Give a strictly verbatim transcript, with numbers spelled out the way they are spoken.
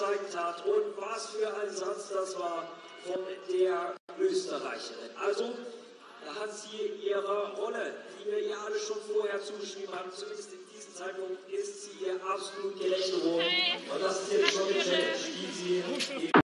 gezeigt hat und was für ein Satz das war von der Österreicherin. Also, da hat sie ihre Rolle, die wir ihr alle schon vorher zugeschrieben haben, zumindest in diesem Zeitpunkt ist sie ihr absolut gerecht geworden. Und das ist jetzt schon